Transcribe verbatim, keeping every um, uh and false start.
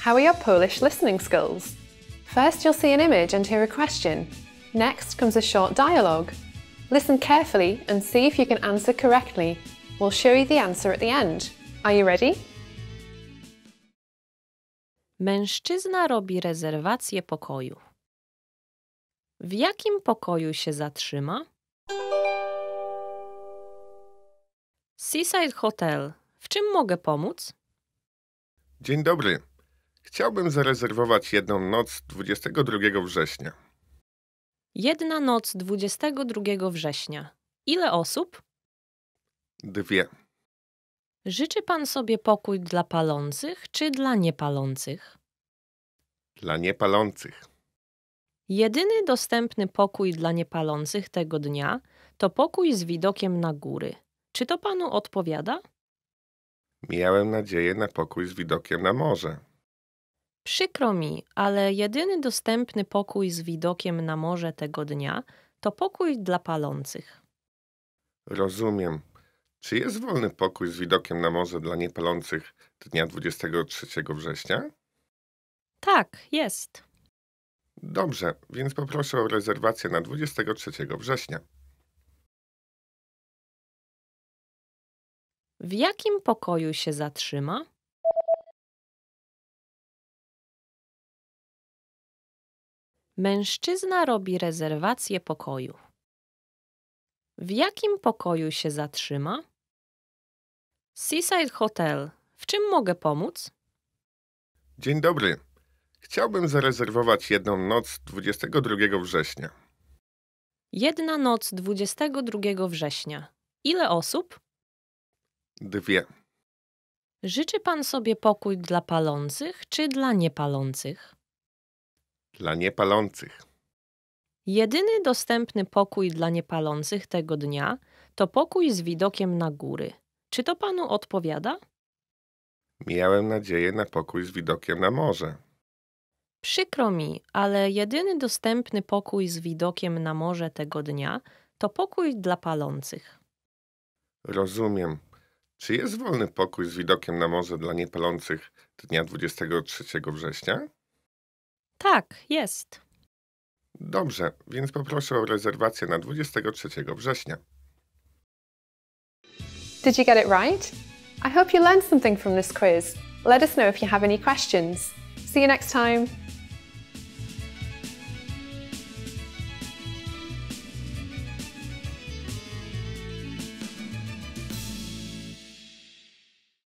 How are your Polish listening skills? First, you'll see an image and hear a question. Next comes a short dialogue. Listen carefully and see if you can answer correctly. We'll show you the answer at the end. Are you ready? Mężczyzna robi rezerwację pokoju. W jakim pokoju się zatrzyma? Seaside Hotel. W czym mogę pomóc? Dzień dobry. Chciałbym zarezerwować jedną noc dwudziestego drugiego września. Jedna noc dwudziestego drugiego września. Ile osób? Dwie. Życzy pan sobie pokój dla palących czy dla niepalących? Dla niepalących. Jedyny dostępny pokój dla niepalących tego dnia to pokój z widokiem na góry. Czy to panu odpowiada? Miałem nadzieję na pokój z widokiem na morze. Przykro mi, ale jedyny dostępny pokój z widokiem na morze tego dnia to pokój dla palących. Rozumiem. Czy jest wolny pokój z widokiem na morze dla niepalących dnia dwudziestego trzeciego września? Tak, jest. Dobrze, więc poproszę o rezerwację na dwudziestego trzeciego września. W jakim pokoju się zatrzyma? Mężczyzna robi rezerwację pokoju. W jakim pokoju się zatrzyma? Seaside Hotel. W czym mogę pomóc? Dzień dobry. Chciałbym zarezerwować jedną noc dwudziestego drugiego września. Jedna noc dwudziestego drugiego września. Ile osób? Dwie. Życzy pan sobie pokój dla palących czy dla niepalących? Dla niepalących. Jedyny dostępny pokój dla niepalących tego dnia to pokój z widokiem na góry. Czy to panu odpowiada? Miałem nadzieję na pokój z widokiem na morze. Przykro mi, ale jedyny dostępny pokój z widokiem na morze tego dnia to pokój dla palących. Rozumiem. Czy jest wolny pokój z widokiem na morze dla niepalących dnia dwudziestego trzeciego września? Tak, jest. Dobrze, więc poproszę o rezerwację na dwudziestego trzeciego września. Did you get it right? I hope you learned something from this quiz. Let us know if you have any questions. See you next time.